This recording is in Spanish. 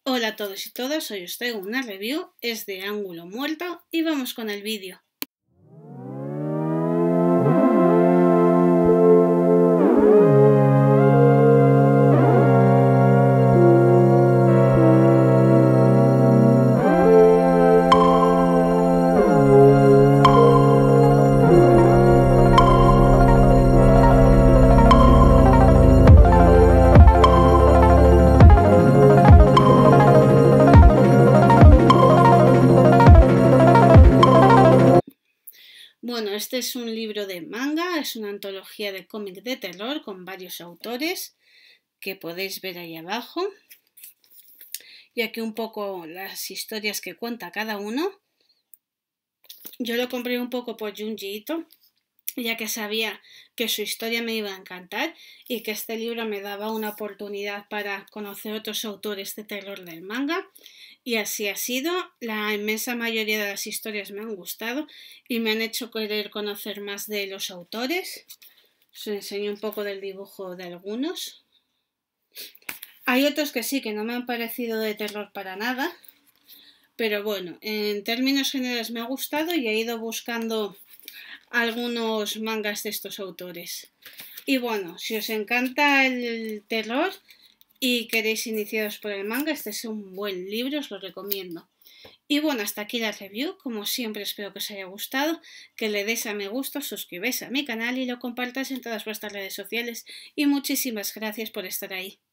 Hola a todos y todas, hoy os traigo una review, es de Ángulo Muerto y vamos con el vídeo. Bueno, este es un libro de manga, es una antología de cómic de terror con varios autores que podéis ver ahí abajo. Y aquí un poco las historias que cuenta cada uno. Yo lo compré un poco por Junji Ito, ya que sabía que su historia me iba a encantar y que este libro me daba una oportunidad para conocer otros autores de terror del manga. Y así ha sido, la inmensa mayoría de las historias me han gustado y me han hecho querer conocer más de los autores. Os enseño un poco del dibujo de algunos. Hay otros que sí, que no me han parecido de terror para nada, pero bueno, en términos generales me ha gustado y he ido buscando algunos mangas de estos autores. Y bueno, si os encanta el terror y queréis iniciaros por el manga, este es un buen libro, os lo recomiendo. Y bueno, hasta aquí la review, como siempre espero que os haya gustado, que le deis a me gusta, suscribáis a mi canal y lo compartáis en todas vuestras redes sociales y muchísimas gracias por estar ahí.